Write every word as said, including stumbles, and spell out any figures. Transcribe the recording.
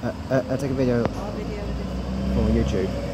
Uh, uh, I take a video I'll video this. for YouTube.